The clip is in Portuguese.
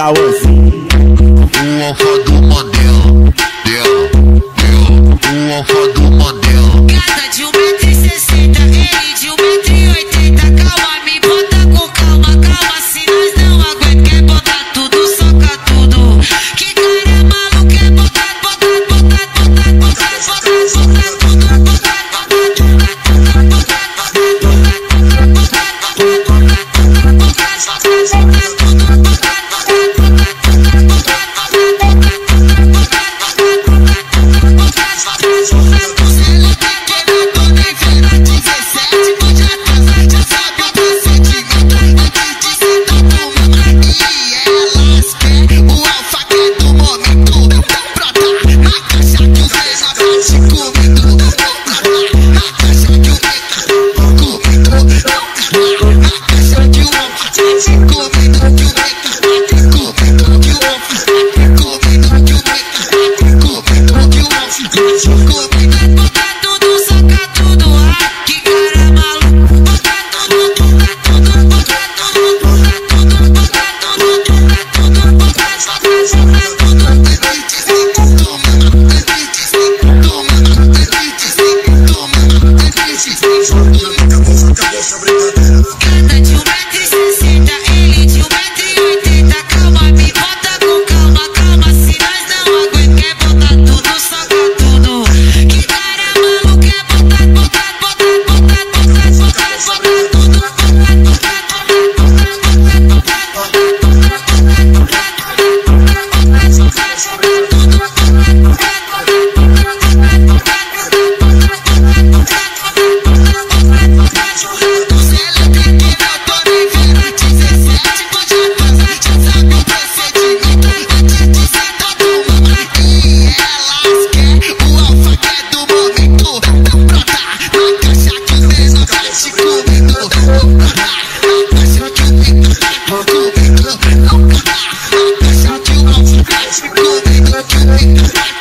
caôzinho. O alfa do Mandela, o alfa do Mandela. Gata de 1,60 m, ele de 1,80 m. Calma, me bota com calma, calma. Se nós não aguenta, quer botar tudo, soca tudo. Que cara maluco, quer botar tudo. Não,